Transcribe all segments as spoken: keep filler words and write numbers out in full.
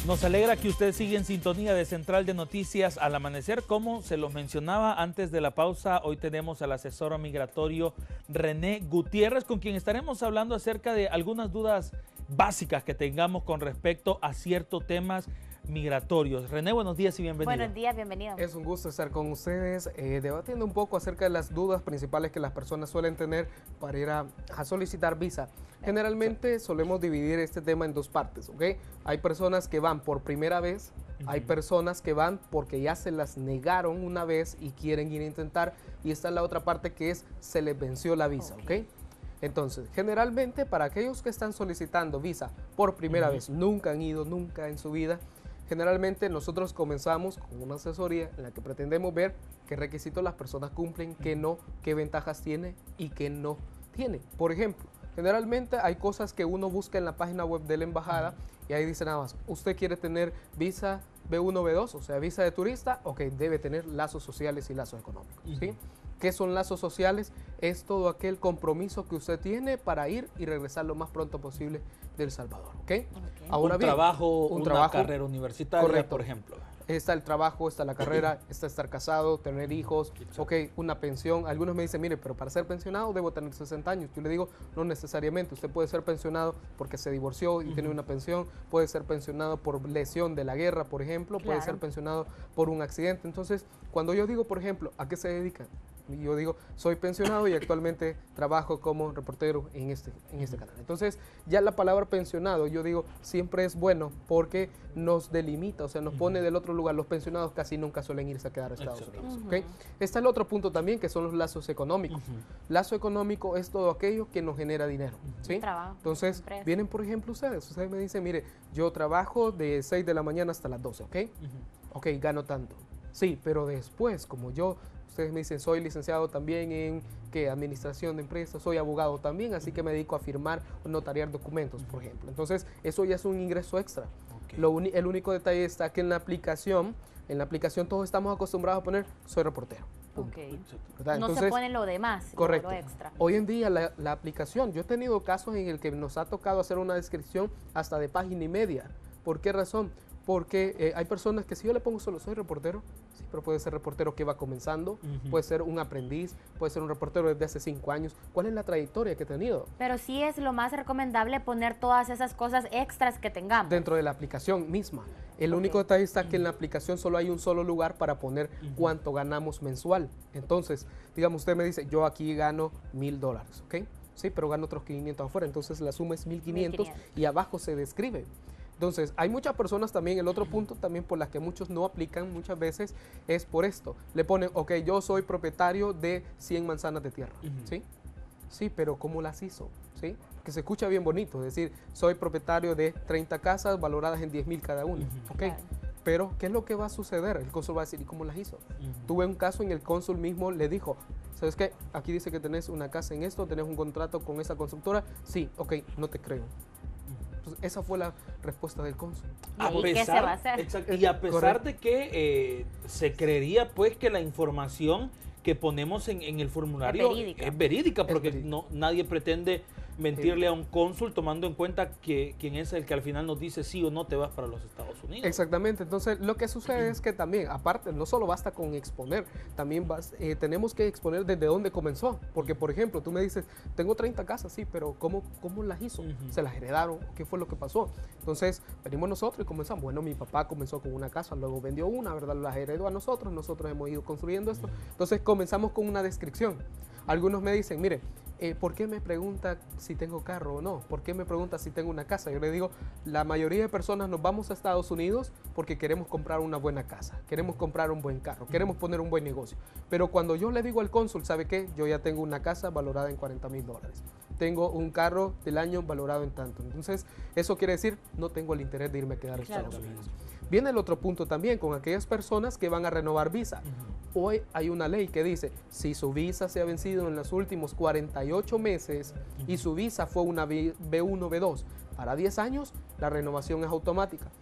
Nos alegra que usted siga en sintonía de Central de Noticias al Amanecer. Como se lo mencionaba antes de la pausa, hoy tenemos al asesor migratorio René Gutiérrez, con quien estaremos hablando acerca de algunas dudas básicas que tengamos con respecto a ciertos temas migratorios. René, buenos días y bienvenido. Buenos días, bienvenido. Es un gusto estar con ustedes, eh, debatiendo un poco acerca de las dudas principales que las personas suelen tener para ir a, a solicitar visa. Generalmente solemos dividir este tema en dos partes, ¿ok? Hay personas que van por primera vez, uh-huh. Hay personas que van porque ya se las negaron una vez y quieren ir a intentar, y está la otra parte que es se les venció la visa, ¿ok? ¿okay? Entonces, generalmente para aquellos que están solicitando visa por primera uh-huh. vez, nunca han ido, nunca en su vida, generalmente nosotros comenzamos con una asesoría en la que pretendemos ver qué requisitos las personas cumplen, qué no, qué ventajas tiene y qué no tiene. Por ejemplo, generalmente hay cosas que uno busca en la página web de la embajada y ahí dice nada más, usted quiere tener visa B uno, B dos, o sea, visa de turista, ok, debe tener lazos sociales y lazos económicos, ¿sí? ¿Qué son lazos sociales? Es todo aquel compromiso que usted tiene para ir y regresar lo más pronto posible de El Salvador, ¿ok? okay. Ahora un bien, trabajo, un una trabajo, carrera universitaria, correcto. Por ejemplo. Está el trabajo, está la carrera, está estar casado, tener hijos, ok, una pensión. Algunos me dicen, mire, pero para ser pensionado debo tener sesenta años. Yo le digo, no necesariamente. Usted puede ser pensionado porque se divorció y uh-huh. tiene una pensión, puede ser pensionado por lesión de la guerra, por ejemplo, claro. puede ser pensionado por un accidente. Entonces, cuando yo digo, por ejemplo, ¿a qué se dedican? Yo digo, soy pensionado y actualmente trabajo como reportero en este, en este canal. Entonces, ya la palabra pensionado, yo digo, siempre es bueno porque nos delimita, o sea, nos pone del otro lugar. Los pensionados casi nunca suelen irse a quedar a Estados Exacto. Unidos. ¿Okay? Está el otro punto también, que son los lazos económicos. Uh-huh. Lazo económico es todo aquello que nos genera dinero. ¿Sí? Trabajo, Entonces, empresa. Vienen, por ejemplo, ustedes. Ustedes me dicen, mire, yo trabajo de seis de la mañana hasta las doce, ¿ok? Uh-huh. Ok, gano tanto. Sí, pero después, como yo... Ustedes me dicen, soy licenciado también en ¿qué? Administración de empresas, soy abogado también, así que me dedico a firmar o notariar documentos, por ejemplo. Entonces, eso ya es un ingreso extra. Okay. Lo el único detalle está que en la aplicación, en la aplicación todos estamos acostumbrados a poner, soy reportero. Okay. ¿verdad? No Entonces, se pone lo demás, correcto. Lo extra. Hoy en día la, la aplicación, yo he tenido casos en el que nos ha tocado hacer una descripción hasta de página y media. ¿Por qué razón? Porque eh, hay personas que si yo le pongo solo soy reportero, sí, pero puede ser reportero que va comenzando, uh-huh. puede ser un aprendiz, puede ser un reportero desde hace cinco años. ¿Cuál es la trayectoria que he tenido? Pero sí es lo más recomendable poner todas esas cosas extras que tengamos. Dentro de la aplicación misma. El okay. único detalle está que en la aplicación solo hay un solo lugar para poner uh-huh. cuánto ganamos mensual. Entonces, digamos, usted me dice, yo aquí gano mil dólares, ¿ok? Sí, pero gano otros quinientos afuera, entonces la suma es mil quinientos y abajo se describe. Entonces, hay muchas personas también, el otro punto también por las que muchos no aplican muchas veces es por esto. Le ponen, ok, yo soy propietario de cien manzanas de tierra, uh-huh. ¿sí? Sí, pero ¿cómo las hizo? ¿Sí? Que se escucha bien bonito, es decir, soy propietario de treinta casas valoradas en diez mil cada una, uh-huh. ¿ok? Claro. Pero, ¿qué es lo que va a suceder? El cónsul va a decir, ¿y cómo las hizo? Uh-huh. Tuve un caso en el cónsul mismo le dijo, ¿sabes qué? Aquí dice que tenés una casa en esto, tenés un contrato con esa constructora. Sí, ok, no te creo. Entonces, esa fue la respuesta del cónsul. A ¿Y pesar, qué se va a hacer? Exacto, y a pesar Correcto. de que eh, se creería pues que la información que ponemos en, en el formulario es verídica, es verídica porque es verídica. No, nadie pretende mentirle a un cónsul tomando en cuenta que quien es el que al final nos dice sí o no te vas para los Estados Unidos. Exactamente, entonces lo que sucede es que también, aparte, no solo basta con exponer, también vas, eh, tenemos que exponer desde dónde comenzó, porque por ejemplo, tú me dices, tengo treinta casas, sí, pero ¿cómo, cómo las hizo? Uh-huh. ¿Se las heredaron? ¿Qué fue lo que pasó? Entonces, venimos nosotros y comenzamos, bueno, mi papá comenzó con una casa, luego vendió una, ¿verdad? Las heredó a nosotros, nosotros hemos ido construyendo esto, entonces comenzamos con una descripción. Algunos me dicen, mire, eh, ¿por qué me pregunta si tengo carro o no? ¿Por qué me pregunta si tengo una casa? Yo le digo, la mayoría de personas nos vamos a Estados Unidos porque queremos comprar una buena casa, queremos comprar un buen carro, queremos poner un buen negocio. Pero cuando yo le digo al cónsul, ¿sabe qué? Yo ya tengo una casa valorada en cuarenta mil dólares. Tengo un carro del año valorado en tanto. Entonces, eso quiere decir, no tengo el interés de irme a quedar a Estados claro. Unidos. Viene el otro punto también con aquellas personas que van a renovar visa. Uh-huh. Hoy hay una ley que dice, si su visa se ha vencido en los últimos cuarenta y ocho meses uh-huh. y su visa fue una B uno, B dos para diez años, la renovación es automática.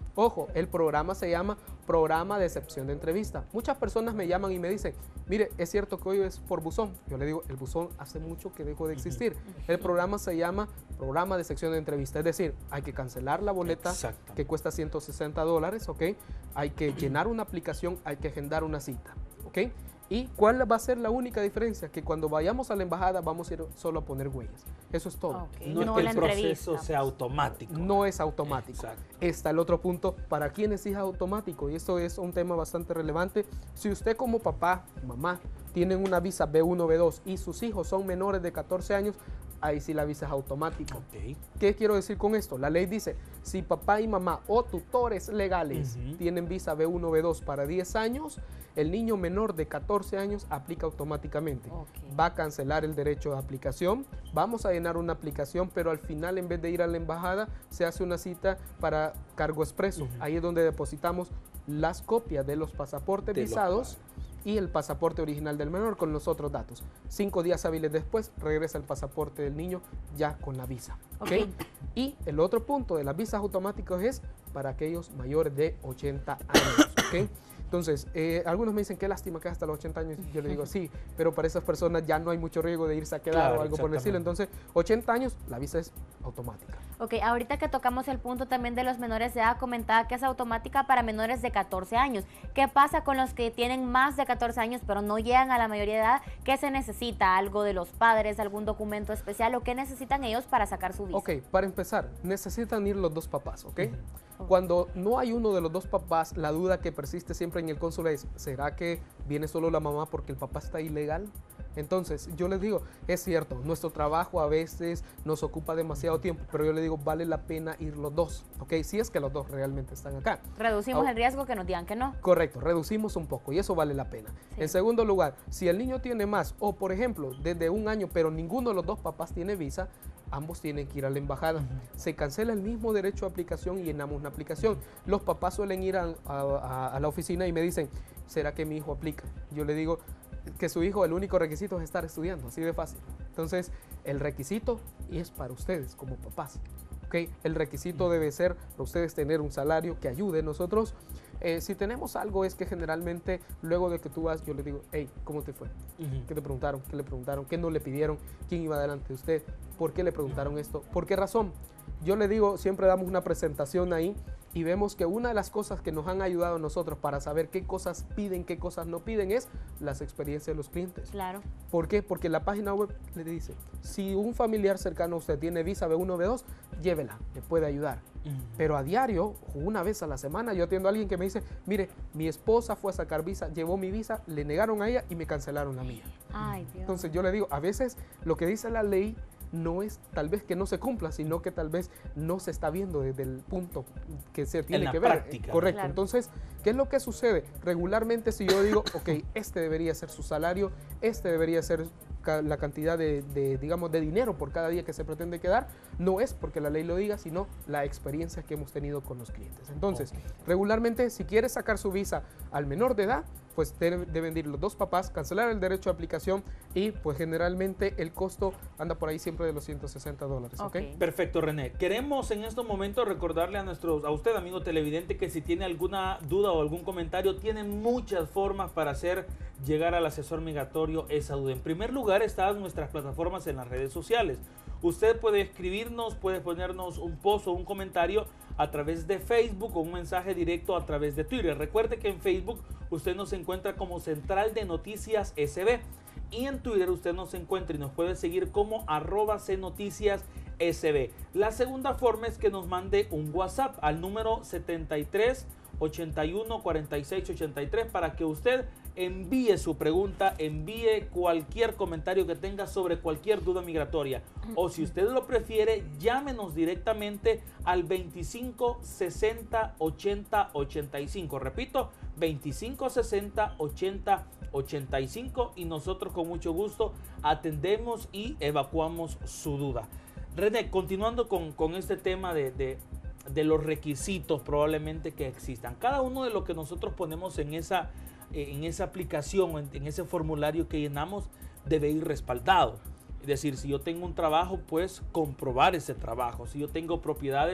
Ojo, el programa se llama Programa de Excepción de Entrevista. Muchas personas me llaman y me dicen, mire, es cierto que hoy es por buzón. Yo le digo, el buzón hace mucho que dejó de existir. El programa se llama Programa de Excepción de Entrevista. Es decir, hay que cancelar la boleta que cuesta ciento sesenta dólares, ¿ok? Hay que llenar una aplicación, hay que agendar una cita, ¿ok? ¿Y cuál va a ser la única diferencia? Que cuando vayamos a la embajada vamos a ir solo a poner huellas. Eso es todo. Okay. No, no es que el proceso sea automático. No es automático. Exacto. Está el otro punto, ¿para quién es hija automático? Y esto es un tema bastante relevante. Si usted como papá, mamá, tienen una visa B uno, B dos y sus hijos son menores de catorce años, ahí sí la visa es automática. Okay. ¿Qué quiero decir con esto? La ley dice, si papá y mamá o tutores legales uh-huh. tienen visa B uno, B dos para diez años, el niño menor de catorce años aplica automáticamente. Okay. Va a cancelar el derecho de aplicación, vamos a llenar una aplicación, pero al final en vez de ir a la embajada, se hace una cita para cargo expreso. Uh-huh. Ahí es donde depositamos las copias de los pasaportes de visados y el pasaporte original del menor con los otros datos. Cinco días hábiles después regresa el pasaporte del niño ya con la visa. ¿Okay? Okay. Y el otro punto de las visas automáticas es para aquellos mayores de ochenta años. ¿Okay? Entonces, eh, algunos me dicen, qué lástima que hasta los ochenta años. Yo le digo, sí, pero para esas personas ya no hay mucho riesgo de irse a quedar claro, o algo por el estilo. Entonces, ochenta años, la visa es automática. Ok, ahorita que tocamos el punto también de los menores de edad, comentaba que es automática para menores de catorce años. ¿Qué pasa con los que tienen más de catorce años pero no llegan a la mayoría de edad? ¿Qué se necesita? ¿Algo de los padres? ¿Algún documento especial? ¿O qué necesitan ellos para sacar su visa? Ok, para empezar, necesitan ir los dos papás, ¿ok? Uh-huh. Cuando no hay uno de los dos papás, la duda que persiste siempre en el cónsul es, ¿será que viene solo la mamá porque el papá está ilegal? Entonces, yo les digo, es cierto, nuestro trabajo a veces nos ocupa demasiado tiempo, pero yo les digo, vale la pena ir los dos, ¿ok? Si es que los dos realmente están acá. Reducimos oh, el riesgo que nos digan que no. Correcto, reducimos un poco y eso vale la pena. Sí. En segundo lugar, si el niño tiene más, o por ejemplo, desde un año, pero ninguno de los dos papás tiene visa, ambos tienen que ir a la embajada. Uh-huh. Se cancela el mismo derecho de aplicación y llenamos una aplicación. Uh-huh. Los papás suelen ir a, a, a la oficina y me dicen, ¿será que mi hijo aplica? Yo le digo que su hijo, el único requisito es estar estudiando, así de fácil. Entonces, el requisito es para ustedes como papás. ¿Okay? El requisito uh-huh. debe ser para ustedes tener un salario que ayude. Nosotros, eh, si tenemos algo, es que generalmente luego de que tú vas, yo le digo, hey, ¿cómo te fue? Uh-huh. ¿Qué te preguntaron? ¿Qué le preguntaron? ¿Qué no le pidieron? ¿Quién iba delante de usted? ¿Por qué le preguntaron esto? ¿Por qué razón? Yo le digo, siempre damos una presentación ahí y vemos que una de las cosas que nos han ayudado a nosotros para saber qué cosas piden, qué cosas no piden, es las experiencias de los clientes. Claro. ¿Por qué? Porque la página web le dice, si un familiar cercano a usted tiene visa B uno, B dos, llévela, le puede ayudar. Uh-huh. Pero a diario, una vez a la semana, yo atiendo a alguien que me dice, mire, mi esposa fue a sacar visa, llevó mi visa, le negaron a ella y me cancelaron la mía. Ay, Dios. Entonces yo le digo, a veces lo que dice la ley no es tal vez que no se cumpla, sino que tal vez no se está viendo desde el punto que se tiene en que la ver. Práctica. Correcto. Claro. Entonces, ¿qué es lo que sucede? Regularmente si yo digo, ok, este debería ser su salario, este debería ser la cantidad de, de, digamos, de dinero por cada día que se pretende quedar, no es porque la ley lo diga, sino la experiencia que hemos tenido con los clientes. Entonces, okay. regularmente, si quieres sacar su visa al menor de edad, pues deben ir los dos papás, cancelar el derecho de aplicación y pues generalmente el costo anda por ahí siempre de los ciento sesenta dólares. ¿Okay? Okay. Perfecto, René. Queremos en estos momentos recordarle a nuestros, a usted, amigo televidente, que si tiene alguna duda o algún comentario, tiene muchas formas para hacer llegar al asesor migratorio esa duda. En primer lugar, están nuestras plataformas en las redes sociales. Usted puede escribirnos, puede ponernos un post o un comentario a través de Facebook o un mensaje directo a través de Twitter. Recuerde que en Facebook usted nos encuentra como Central de Noticias S B y en Twitter usted nos encuentra y nos puede seguir como arroba cnoticias S B. La segunda forma es que nos mande un WhatsApp al número setenta y tres, ochenta y uno, cuarenta y seis, ochenta y tres para que usted envíe su pregunta, envíe cualquier comentario que tenga sobre cualquier duda migratoria. O si usted lo prefiere, llámenos directamente al veinticinco sesenta ochenta ochenta y cinco. Repito, veinticinco sesenta ochenta ochenta y cinco y nosotros con mucho gusto atendemos y evacuamos su duda. René, continuando con, con este tema de, de, de los requisitos probablemente que existan. Cada uno de lo que nosotros ponemos en esa en esa aplicación, en, en ese formulario que llenamos, debe ir respaldado. Es decir, si yo tengo un trabajo, pues comprobar ese trabajo. Si yo tengo propiedades,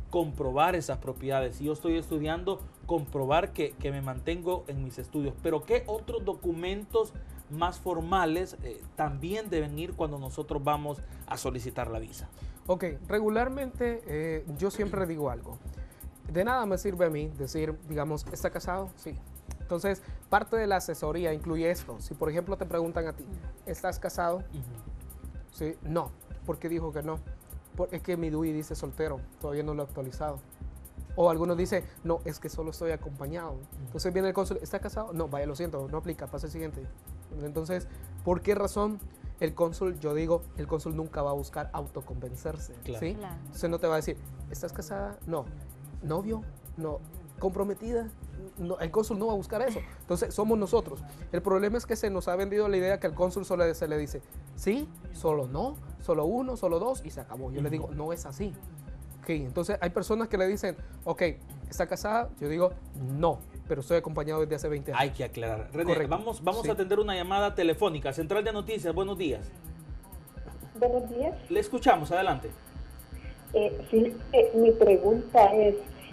comprobar esas propiedades. Si yo estoy estudiando, comprobar que, que me mantengo en mis estudios. Pero ¿qué otros documentos más formales eh, también deben ir cuando nosotros vamos a solicitar la visa? Ok, regularmente eh, yo siempre digo algo. De nada me sirve a mí decir, digamos, ¿está casado? Sí. Entonces, parte de la asesoría incluye esto. Si, por ejemplo, te preguntan a ti, ¿estás casado? Uh-huh. Sí, no. ¿Por qué dijo que no? Porque es que mi D U I dice soltero, todavía no lo he actualizado. O algunos dicen, no, es que solo estoy acompañado. Entonces viene el cónsul, ¿está casado? No, vaya, lo siento, no aplica, pasa el siguiente. Entonces, ¿por qué razón el cónsul, yo digo, el cónsul nunca va a buscar autoconvencerse? Claro. ¿Sí? Claro. Entonces no te va a decir, ¿estás casada? No. ¿Novio? No. ¿Comprometida? No, el cónsul no va a buscar eso. Entonces somos nosotros. El problema es que se nos ha vendido la idea que al cónsul solo se le dice sí, solo no, solo uno, solo dos y se acabó. Yo uh-huh. le digo, no es así. Okay, entonces hay personas que le dicen, ok, ¿está casada? Yo digo, no, pero estoy acompañado desde hace veinte años. Hay que aclarar. René, vamos, vamos sí. a atender una llamada telefónica. Central de Noticias, buenos días. Buenos días. Le escuchamos, adelante. Eh, sí, eh, mi pregunta es,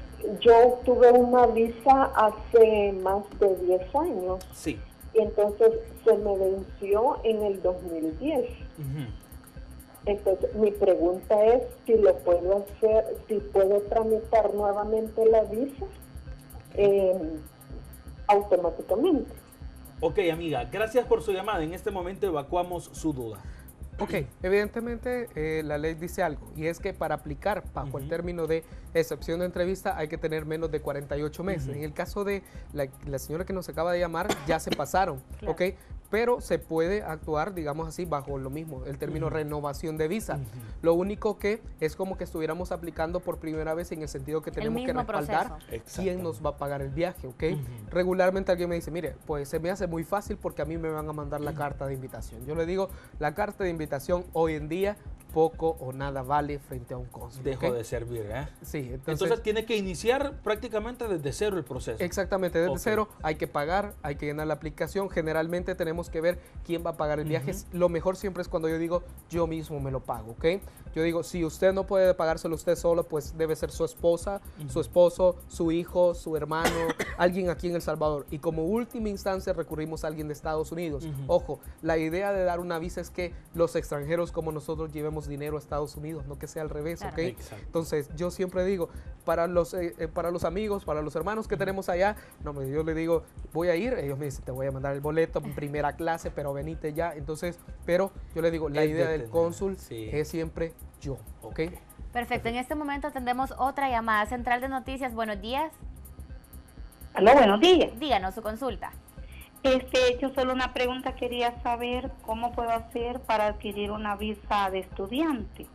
yo tuve una visa hace más de diez años. Sí. Y entonces se me venció en el dos mil diez. Uh-huh. Entonces mi pregunta es si lo puedo hacer, si puedo tramitar nuevamente la visa eh, automáticamente. Ok, amiga, gracias por su llamada. En este momento evacuamos su duda. Ok, evidentemente eh, la ley dice algo, y es que para aplicar bajo uh-huh. el término de excepción de entrevista hay que tener menos de cuarenta y ocho meses. Uh-huh. En el caso de la, la señora que nos acaba de llamar, ya se pasaron, claro. ok, pero se puede actuar, digamos así, bajo lo mismo, el término uh-huh. renovación de visa. Uh-huh. Lo único que es como que estuviéramos aplicando por primera vez en el sentido que tenemos que respaldar quién nos va a pagar el viaje, ok. Uh-huh. Regularmente alguien me dice, mire, pues se me hace muy fácil porque a mí me van a mandar la uh-huh. carta de invitación. Yo le digo, la carta de invitación hoy en día poco o nada vale frente a un cónsul. Dejó ¿okay? de servir, ¿eh? Sí. Entonces, entonces tiene que iniciar prácticamente desde cero el proceso. Exactamente, desde okay. cero hay que pagar, hay que llenar la aplicación. Generalmente tenemos que ver quién va a pagar el viaje. Uh-huh. Lo mejor siempre es cuando yo digo, yo mismo me lo pago, ¿ok? Yo digo, si usted no puede pagárselo usted solo, pues debe ser su esposa, uh-huh. su esposo, su hijo, su hermano, alguien aquí en El Salvador. Y como última instancia recurrimos a alguien de Estados Unidos. Uh-huh. Ojo, la idea de dar una visa es que los extranjeros como nosotros llevemos dinero a Estados Unidos, no que sea al revés, claro. ¿ok? Exacto. Entonces, yo siempre digo, para los, eh, eh, para los amigos, para los hermanos que uh-huh. tenemos allá, no, yo le digo, voy a ir, ellos me dicen, te voy a mandar el boleto en primera clase, pero venite ya. Entonces, pero yo le digo, la es idea de del cónsul sí. es siempre yo, ¿ok? Okay. Perfecto, en este momento tendremos otra llamada. Central de Noticias, buenos días. Aló, buenos días. Díganos su consulta. Este, yo solo una pregunta, quería saber cómo puedo hacer para adquirir una visa de estudiante.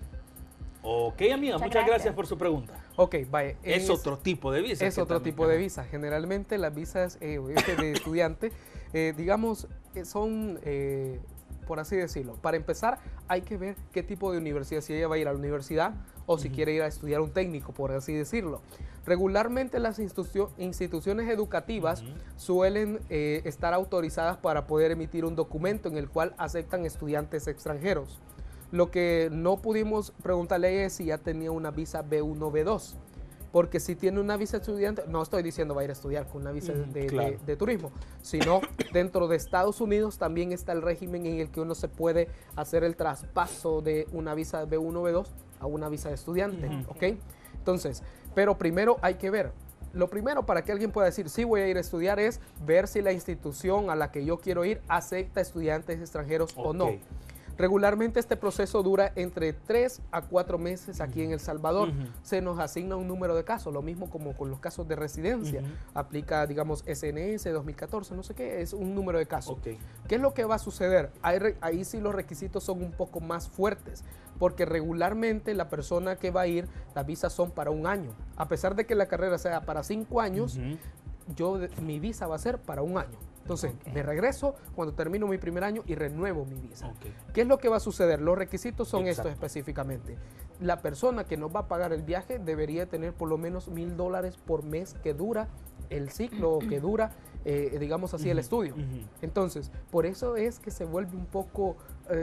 Ok, amiga, muchas, muchas gracias. gracias por su pregunta. Ok, vaya. Es, es otro tipo de visa. Es otro tipo de visa. Generalmente las visas eh, de estudiante, eh, digamos, son, eh, por así decirlo, para empezar hay que ver qué tipo de universidad, si ella va a ir a la universidad o si uh-huh. quiere ir a estudiar un técnico, por así decirlo. Regularmente las institu- instituciones educativas uh-huh. suelen eh, estar autorizadas para poder emitir un documento en el cual aceptan estudiantes extranjeros. Lo que no pudimos preguntarle es si ya tenía una visa B uno, B dos. Porque si tiene una visa de estudiante, no estoy diciendo va a ir a estudiar con una visa mm, de, claro. de, de turismo, sino dentro de Estados Unidos también está el régimen en el que uno se puede hacer el traspaso de una visa de B uno, B dos a una visa de estudiante, mm. ¿ok? Entonces, pero primero hay que ver. Lo primero para que alguien pueda decir sí voy a ir a estudiar es ver si la institución a la que yo quiero ir acepta estudiantes extranjeros okay. o no. Regularmente este proceso dura entre tres a cuatro meses aquí uh-huh. en El Salvador. Uh-huh. Se nos asigna un número de casos, lo mismo como con los casos de residencia. Uh-huh. Aplica, digamos, S N S dos mil catorce, no sé qué, es un número de casos. Okay. ¿Qué es lo que va a suceder? Ahí, ahí sí los requisitos son un poco más fuertes, porque regularmente la persona que va a ir, las visas son para un año. A pesar de que la carrera sea para cinco años, uh-huh. yo, mi visa va a ser para un año. Entonces, okay. me regreso cuando termino mi primer año y renuevo mi visa. Okay. ¿Qué es lo que va a suceder? Los requisitos son Exacto. estos específicamente. La persona que nos va a pagar el viaje debería tener por lo menos mil dólares por mes que dura el ciclo o que dura, eh, digamos así, uh-huh. el estudio. Uh-huh. Entonces, por eso es que se vuelve un poco... Eh,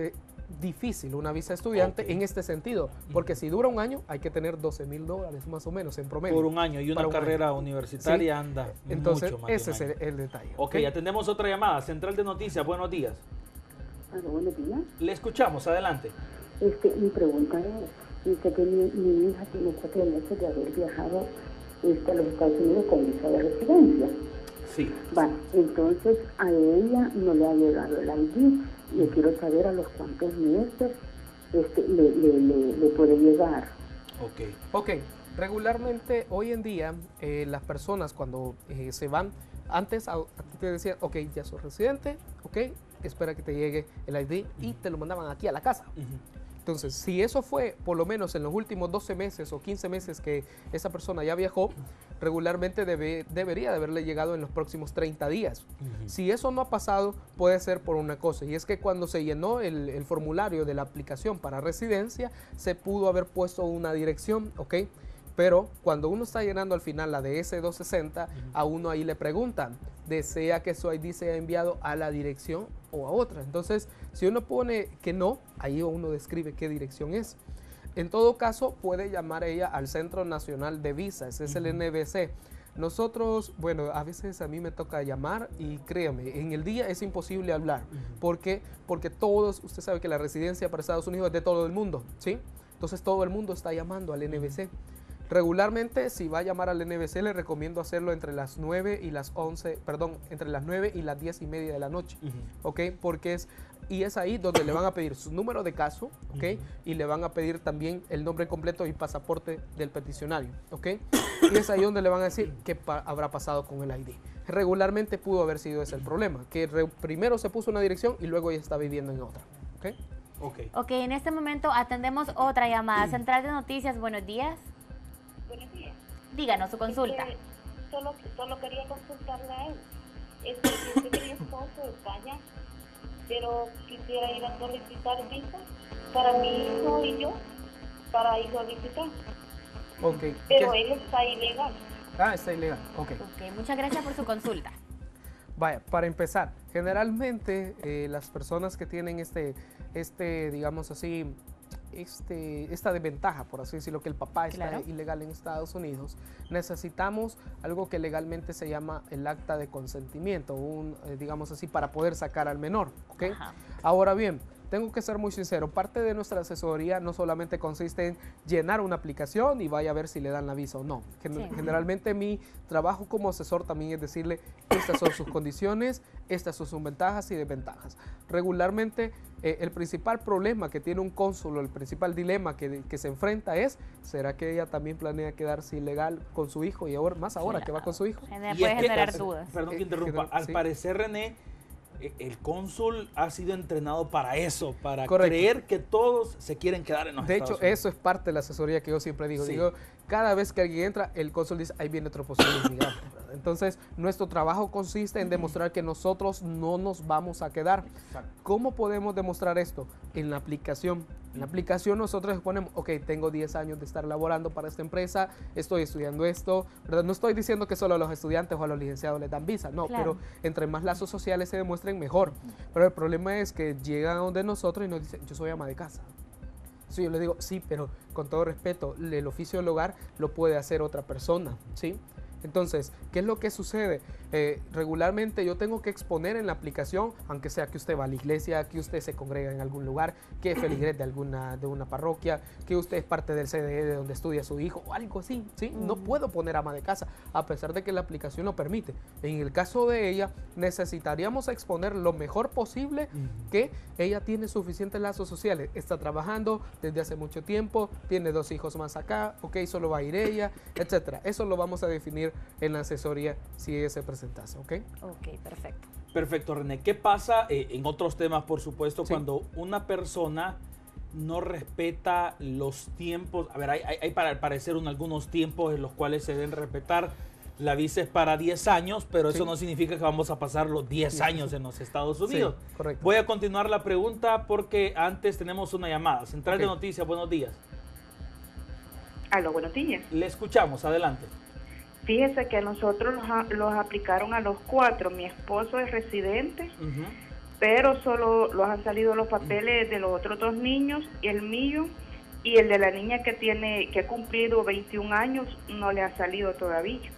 difícil una visa estudiante Okay. en este sentido, porque si dura un año hay que tener doce mil dólares más o menos en promedio. Por un año y una Para un carrera año. universitaria Sí. anda Entonces, mucho más de ese un es año. el, el detalle. Ok, atendemos otra llamada. Central de Noticias, buenos días. Hola, buenos días. Le escuchamos, adelante. Este, mi pregunta es, dice que mi, mi hija tiene cuatro meses de haber viajado este, a los Estados Unidos con visa de residencia. Sí. Va, entonces a ella no le ha llegado el I D. Yo quiero saber a los cuántos meses este, le, le, le, le puede llegar. Ok. Ok, regularmente hoy en día eh, las personas cuando eh, se van, antes a, a ti te decían, ok, ya sos residente, ok, espera que te llegue el I D y te lo mandaban aquí a la casa. Uh-huh. Entonces, si eso fue por lo menos en los últimos doce meses o quince meses que esa persona ya viajó, regularmente debe, debería de haberle llegado en los próximos treinta días. Uh-huh. Si eso no ha pasado, puede ser por una cosa, y es que cuando se llenó el, el formulario de la aplicación para residencia, se pudo haber puesto una dirección, ¿ok? Pero cuando uno está llenando al final la de ese doscientos sesenta, uh-huh, a uno ahí le preguntan, ¿desea que su I D sea enviado a la dirección o a otra? Entonces, si uno pone que no, ahí uno describe qué dirección es. En todo caso, puede llamar ella al Centro Nacional de Visas, es el N B C. Nosotros, bueno, a veces a mí me toca llamar y créame, en el día es imposible hablar. Uh-huh. ¿Por qué? Porque todos, usted sabe que la residencia para Estados Unidos es de todo el mundo, ¿sí? Entonces todo el mundo está llamando al N B C. Regularmente, si va a llamar al N B C, le recomiendo hacerlo entre las nueve y las once, perdón, entre las nueve y las diez y media de la noche, Uh-huh. ¿ok? Porque es, y es ahí donde le van a pedir su número de caso, ¿ok? Uh-huh. Y le van a pedir también el nombre completo y pasaporte del peticionario, ¿ok? Y es ahí donde le van a decir qué pa- habrá pasado con el I D. Regularmente pudo haber sido ese el problema, que re- primero se puso una dirección y luego ya está viviendo en otra, ¿ok? Ok. Ok, en este momento atendemos otra llamada. Central de Noticias, buenos días. Buenos días. Díganos su consulta. Este, solo, solo quería consultarle a él. Este, yo sé que mi esposo está allá, pero quisiera ir a solicitar visa para mi hijo y yo, para ir a visitar. Ok. Pero ¿Qué- él está ilegal. Ah, está ilegal, ok. Ok, muchas gracias por su consulta. Vaya, para empezar, generalmente eh, las personas que tienen este, este, digamos así, este, esta desventaja, por así decirlo, que el papá está Claro. ilegal en Estados Unidos, necesitamos algo que legalmente se llama el acta de consentimiento, un, eh, digamos así, para poder sacar al menor, ¿ok? Ajá. Ahora bien, tengo que ser muy sincero, parte de nuestra asesoría no solamente consiste en llenar una aplicación y vaya a ver si le dan la visa o no. Gen- Sí. Generalmente mi trabajo como asesor también es decirle, estas son sus condiciones, estas son sus ventajas y desventajas. Regularmente eh, el principal problema que tiene un cónsul, o el principal dilema que, que se enfrenta es, ¿será que ella también planea quedarse ilegal con su hijo y ahora, más ahora que va con su hijo? Gener- Y Puede es que- generar dudas. Perdón que Eh, interrumpa. general- Al sí. parecer, René, eh, el cónsul ha sido entrenado para eso, para Correcto. creer que todos se quieren quedar en los De Estados hecho, Unidos. eso es parte de la asesoría que yo siempre digo. Sí. Digo, cada vez que alguien entra, el cónsul dice, ahí viene otro posible inmigrante. ¿verdad? Entonces, nuestro trabajo consiste en demostrar que nosotros no nos vamos a quedar. Exacto. ¿Cómo podemos demostrar esto? En la aplicación. En la aplicación nosotros ponemos, ok, tengo diez años de estar laborando para esta empresa, estoy estudiando esto, ¿verdad? No estoy diciendo que solo a los estudiantes o a los licenciados les dan visa, no, Claro. pero entre más lazos sociales se demuestren, mejor. Pero el problema es que llegan a donde nosotros y nos dicen, yo soy ama de casa. Sí, yo le digo, sí, pero con todo respeto, el oficio del hogar lo puede hacer otra persona, ¿sí? Entonces, ¿qué es lo que sucede? Eh, regularmente yo tengo que exponer en la aplicación, aunque sea que usted va a la iglesia, que usted se congrega en algún lugar, que es feligres de alguna de una parroquia, que usted es parte del C D E de donde estudia su hijo, o algo así, ¿sí? No puedo poner ama de casa, a pesar de que la aplicación lo permite. En el caso de ella, necesitaríamos exponer lo mejor posible que ella tiene suficientes lazos sociales, está trabajando desde hace mucho tiempo, tiene dos hijos más acá, ok, solo va a ir ella, etcétera. Eso lo vamos a definir en la asesoría si ella se presentase, ¿ok? Ok, perfecto. Perfecto, René. ¿Qué pasa eh, en otros temas, por supuesto, Sí. cuando una persona no respeta los tiempos? A ver, hay, hay, hay para al parecer un, algunos tiempos en los cuales se deben respetar. La visa es para diez años, pero eso Sí. no significa que vamos a pasar los diez Sí. años en los Estados Unidos. Sí, correcto. Voy a continuar la pregunta porque antes tenemos una llamada. Central Ok. de Noticias, buenos días. Aló, buenos días. Le escuchamos, adelante. Fíjese que a nosotros los, a- los aplicaron a los cuatro. Mi esposo es residente Ujú. pero solo los han salido los papeles de los otros dos niños, el mío y el de la niña que tiene que ha cumplido veintiún años, no le ha salido todavía.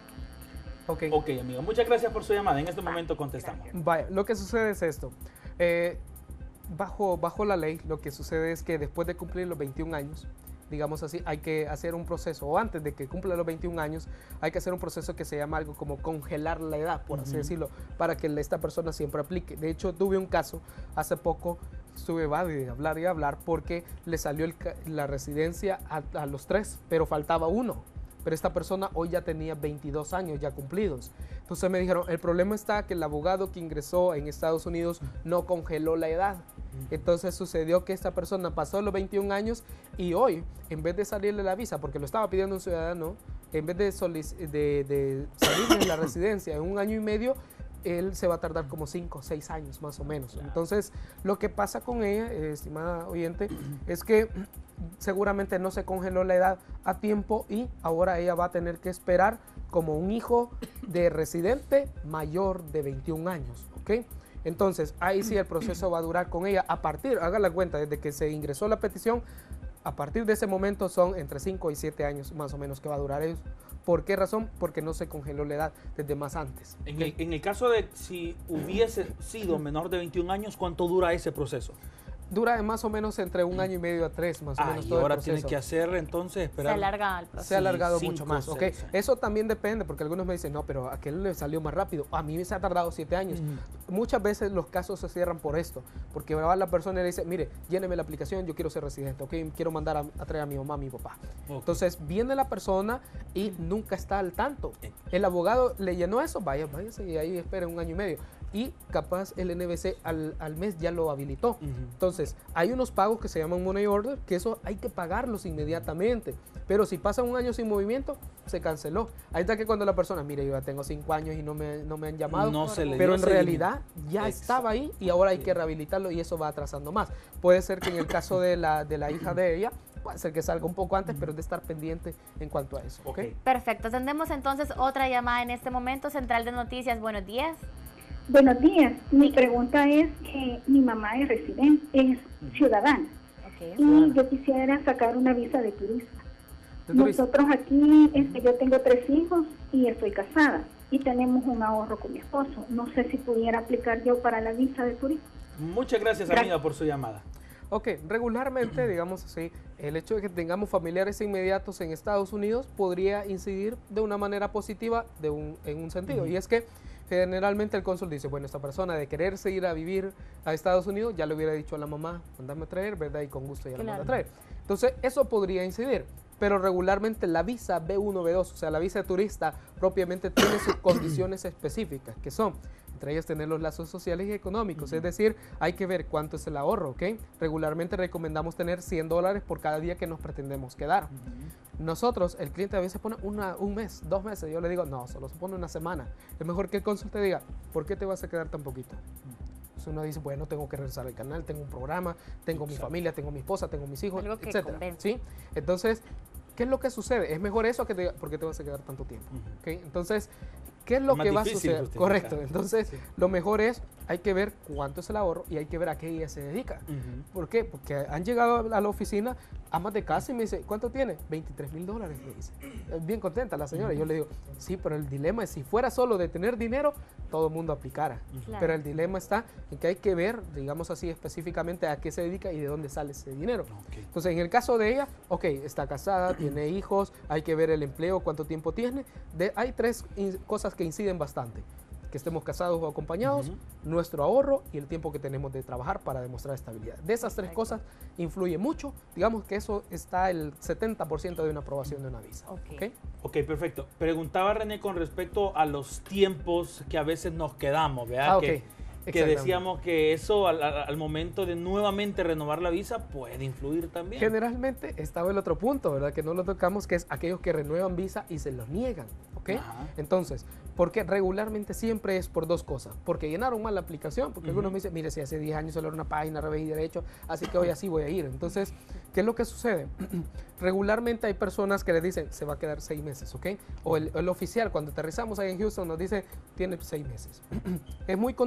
Ok. Ok, amigo, muchas gracias por su llamada. En este momento contestamos. Vaya, lo que sucede es esto. Eh, bajo, bajo la ley, lo que sucede es que después de cumplir los veintiún años, digamos así, hay que hacer un proceso, o antes de que cumpla los veintiún años, hay que hacer un proceso que se llama algo como congelar la edad, por así Ujú. decirlo, para que esta persona siempre aplique. De hecho, tuve un caso hace poco, estuve va de hablar y hablar, porque le salió el ca- la residencia a, a los tres, pero faltaba uno. Pero esta persona hoy ya tenía veintidós años ya cumplidos. Entonces me dijeron, el problema está que el abogado que ingresó en Estados Unidos no congeló la edad. Entonces sucedió que esta persona pasó los veintiún años y hoy, en vez de salirle la visa, porque lo estaba pidiendo un ciudadano, en vez de, solic- de, de salir de la residencia en un año y medio, él se va a tardar como cinco o seis años más o menos. Entonces, lo que pasa con ella, eh, estimada oyente, es que seguramente no se congeló la edad a tiempo y ahora ella va a tener que esperar como un hijo de residente mayor de veintiún años, ¿ok? Entonces, ahí sí el proceso va a durar con ella a partir, haga la cuenta, desde que se ingresó la petición, a partir de ese momento son entre cinco y siete años más o menos que va a durar eso. ¿Por qué razón? Porque no se congeló la edad desde más antes. En el, en el caso de si hubiese sido menor de veintiún años, ¿cuánto dura ese proceso? Dura más o menos entre un año y medio a tres, más o Ah, menos y todo ahora el tiene proceso. que hacer entonces Se esperar. alarga el proceso. Se ha alargado Sí, mucho cinco, más, ¿ok? seis años. Eso también depende, porque algunos me dicen, no, pero a aquel le salió más rápido. A mí me se ha tardado siete años. Ujú. Muchas veces los casos se cierran por esto, porque va la persona y le dice, mire, lléneme la aplicación, yo quiero ser residente, ¿ok? Quiero mandar a, a traer a mi mamá, a mi papá. Ok. Entonces, viene la persona y nunca está al tanto. El abogado le llenó eso, vaya, váyase y ahí espere un año y medio. Y capaz el N B C al, al mes ya lo habilitó. Ujú. Entonces, hay unos pagos que se llaman money order, que eso hay que pagarlos inmediatamente. Pero si pasa un año sin movimiento, se canceló. Ahí está que cuando la persona, mire, yo ya tengo cinco años y no me, no me han llamado, No se le pero dio en seguimiento. realidad ya Exacto. estaba ahí y ahora hay que rehabilitarlo y eso va atrasando más. Puede ser que en el caso de la, de la hija de ella, puede ser que salga un poco antes, pero es de estar pendiente en cuanto a eso. ¿ok? Ok. Perfecto, tendemos entonces otra llamada en este momento. Central de Noticias, buenos días. Buenos días. Mi pregunta es que mi mamá es residente, es ciudadana, Ok. y yo quisiera sacar una visa de turista. De turista. Nosotros aquí, este, yo tengo tres hijos y estoy casada y tenemos un ahorro con mi esposo. No sé si pudiera aplicar yo para la visa de turista. Muchas gracias, Gracias. amiga, por su llamada. Ok, regularmente, digamos así, el hecho de que tengamos familiares inmediatos en Estados Unidos podría incidir de una manera positiva de un, en un sentido. Ujú. Y es que generalmente el cónsul dice, bueno, esta persona de quererse ir a vivir a Estados Unidos, ya le hubiera dicho a la mamá, mándame a traer, ¿verdad? Y con gusto ya la Claro. manda a traer. Entonces, eso podría incidir. Pero regularmente la visa B uno, B dos, o sea, la visa de turista propiamente tiene sus condiciones específicas, que son, entre ellas tener los lazos sociales y económicos, es decir, hay que ver cuánto es el ahorro, ¿ok? Regularmente recomendamos tener cien dólares por cada día que nos pretendemos quedar. Nosotros, el cliente a veces pone una, un mes, dos meses, yo le digo, no, solo se pone una semana. Es mejor que el cónsul te diga, ¿por qué te vas a quedar tan poquito? Entonces uno dice, bueno, tengo que regresar al canal, tengo un programa, tengo mi Exacto. familia, tengo mi esposa, tengo mis hijos, Algo que etcétera. convence. ¿Sí? Entonces, ¿qué es lo que sucede? Es mejor eso que te diga, ¿por qué te vas a quedar tanto tiempo? Ujú. ¿Ok? Entonces, ¿qué es lo Más que va a difícil suceder? justificar. Correcto. Entonces, Sí. lo mejor es, hay que ver cuánto es el ahorro y hay que ver a qué ella se dedica. Ujú. ¿Por qué? Porque han llegado a la oficina amas de casa y me dice, ¿cuánto tiene? veintitrés mil dólares, me dice. Eh, Bien contenta la señora. Yo le digo, sí, pero el dilema es, si fuera solo de tener dinero, todo el mundo aplicara. Claro. Pero el dilema está en que hay que ver, digamos así, específicamente a qué se dedica y de dónde sale ese dinero. Ok. Entonces, en el caso de ella, ok, está casada, tiene hijos, hay que ver el empleo, cuánto tiempo tiene. De, hay tres in- cosas que inciden bastante. Que estemos casados o acompañados, Ujú. nuestro ahorro y el tiempo que tenemos de trabajar para demostrar estabilidad. De esas tres Perfecto. cosas influye mucho. Digamos que eso está el setenta por ciento de una aprobación de una visa. Ok. ¿ok? Ok, perfecto. Preguntaba René con respecto a los tiempos que a veces nos quedamos, ¿verdad? Ah, ok. Que, que Exactamente. decíamos que eso al, al- al momento de nuevamente renovar la visa puede influir también. Generalmente estaba el otro punto, ¿verdad? Que no lo tocamos, que es aquellos que renuevan visa y se los niegan, ¿ok? Ajá. Entonces, porque regularmente siempre es por dos cosas. Porque llenaron mal la aplicación, porque Ujú. algunos me dicen, mire, si hace diez años solo era una página, revés y derecho, así que hoy así voy a ir. Entonces, ¿qué es lo que sucede? Regularmente hay personas que le dicen, se va a quedar seis meses, ¿ok? O el, el oficial, cuando aterrizamos ahí en Houston, nos dice, tiene seis meses. Es muy contradictorio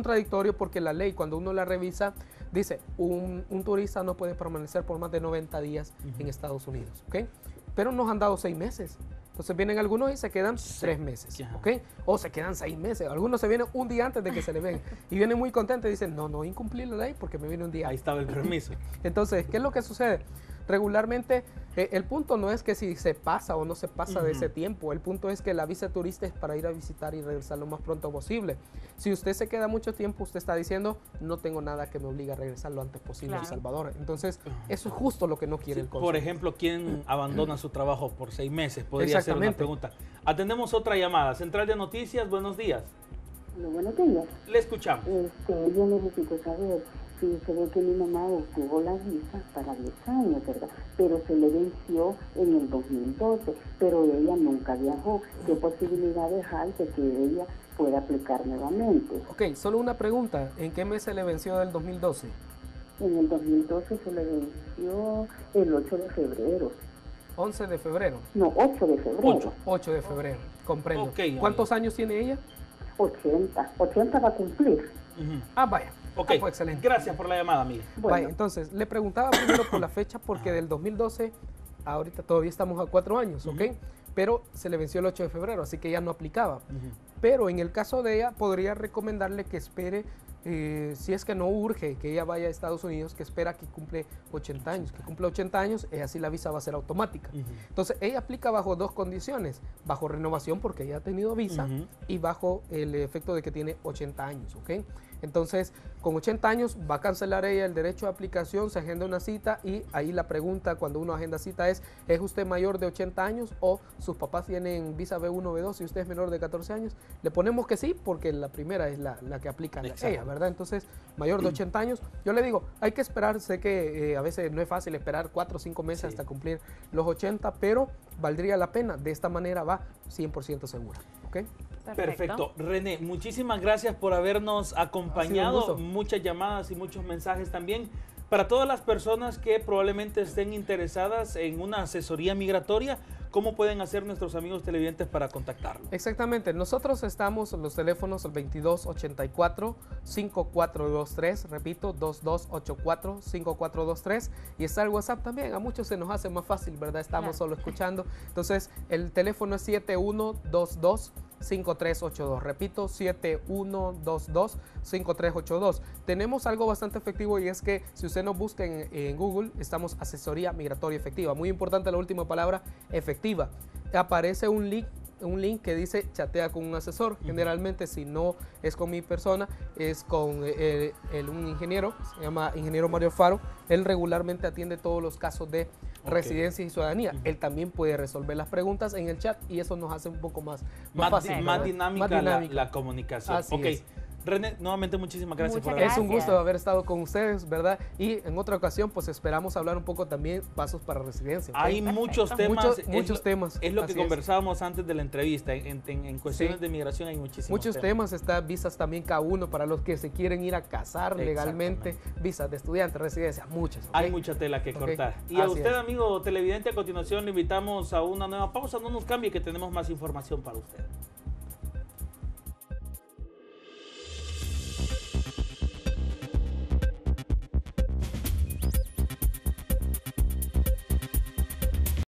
migratorio porque la ley, cuando uno la revisa, dice un, un turista no puede permanecer por más de noventa días uh-huh. en Estados Unidos, ¿ok? Pero nos han dado seis meses. Entonces vienen algunos y se quedan sí. tres meses, ¿ok? O se quedan seis meses. Algunos se vienen un día antes de que se le ven. Y vienen muy contentos y dicen, no, no incumplí la ley porque me viene un día. Ahí estaba el permiso. Entonces, ¿qué es lo que sucede? Regularmente, eh, el punto no es que si se pasa o no se pasa uh-huh. de ese tiempo. El punto es que la visa turista es para ir a visitar y regresar lo más pronto posible. Si usted se queda mucho tiempo, usted está diciendo, no tengo nada que me obligue a regresar lo antes posible claro. a El Salvador. Entonces, eso es justo lo que no quiere sí, el cónsul. Por ejemplo, ¿quién abandona su trabajo por seis meses? Podría ser una pregunta. Atendemos otra llamada. Central de Noticias, buenos días. Bueno, buenos días. Le escuchamos. Este, yo necesito saber si se ve que mi mamá obtuvo la visa para diez años, ¿verdad? Pero se le venció en el dos mil doce, pero ella nunca viajó. ¿Qué posibilidades hay de que ella pueda aplicar nuevamente? Ok, solo una pregunta. ¿En qué mes se le venció del dos mil doce? En el dos mil doce se le venció el ocho de febrero. once de febrero. No, ocho de febrero. ocho, ocho de febrero, comprendo. Okay, ¿cuántos años tiene ella? ochenta. ochenta va a cumplir. Uh-huh. Ah, vaya. Ok, ah, pues excelente. Gracias por la llamada, amiga. Bueno. Vaya, entonces, le preguntaba primero por la fecha porque del dos mil doce, ahorita todavía estamos a cuatro años, ¿ok? Uh-huh. Pero se le venció el ocho de febrero, así que ya no aplicaba. Uh-huh. Pero en el caso de ella, podría recomendarle que espere, eh, si es que no urge que ella vaya a Estados Unidos, que espera que cumple ochenta años. Que cumple ochenta años, eh, así la visa va a ser automática. Uh-huh. Entonces, ella aplica bajo dos condiciones. Bajo renovación, porque ella ha tenido visa, uh-huh. y bajo el efecto de que tiene ochenta años, ¿ok? Entonces, con ochenta años va a cancelar ella el derecho de aplicación, se agenda una cita y ahí la pregunta cuando uno agenda cita es, ¿es usted mayor de ochenta años o sus papás tienen visa B uno, B dos y usted es menor de catorce años? Le ponemos que sí porque la primera es la, la que aplica ella, ¿verdad? Entonces, mayor de ochenta años, yo le digo, hay que esperar, sé que eh, a veces no es fácil esperar cuatro o cinco meses sí. hasta cumplir los ochenta, pero valdría la pena, de esta manera va cien por ciento segura, ¿ok? Perfecto. Perfecto. René, muchísimas gracias por habernos acompañado. Muchas llamadas y muchos mensajes también. Para todas las personas que probablemente estén interesadas en una asesoría migratoria, ¿cómo pueden hacer nuestros amigos televidentes para contactarlo? Exactamente. Nosotros estamos en los teléfonos al veintidós ochenta y cuatro, cincuenta y cuatro veintitrés, repito, veintidós ochenta y cuatro, cincuenta y cuatro veintitrés, y está el WhatsApp también. A muchos se nos hace más fácil, ¿verdad? Estamos claro. solo escuchando. Entonces, el teléfono es siete uno dos dos, cinco tres ocho dos. Repito, siete uno dos dos, cinco tres ocho dos. Tenemos algo bastante efectivo y es que si usted nos busca en, en Google, estamos asesoría migratoria efectiva. Muy importante la última palabra, efectiva. Aparece un link, un link que dice chatea con un asesor. Uh-huh. Generalmente, si no es con mi persona, es con el, el, un ingeniero, se llama ingeniero Mario Faro. Él regularmente atiende todos los casos de okay. residencia y ciudadanía. Uh-huh. Él también puede resolver las preguntas en el chat y eso nos hace un poco más, más, más fácil. Más dinámica, más dinámica. La, la comunicación. Así ok. Es. René, nuevamente muchísimas gracias Muchas por gracias. Es un gusto haber estado con ustedes, ¿verdad? Y en otra ocasión, pues esperamos hablar un poco también pasos para residencia. ¿Okay? Hay muchos temas. Muchos, muchos es temas. Es lo que Así conversábamos es. antes de la entrevista. En, en, en cuestiones sí. de migración hay muchísimos Muchos temas. temas. Está visas también K uno para los que se quieren ir a casar legalmente. Visas de estudiante, residencia, muchas. ¿Okay? Hay mucha tela que okay. cortar. Y Así a usted, es. amigo televidente, a continuación le invitamos a una nueva pausa. No nos cambie que tenemos más información para usted.